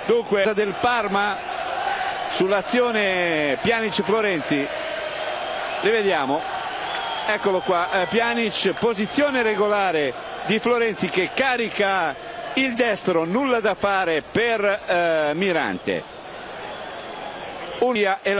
Dunque del Parma sull'azione Pjanic-Florenzi, rivediamo, eccolo qua, Pjanic, posizione regolare di Florenzi che carica il destro, nulla da fare per Mirante.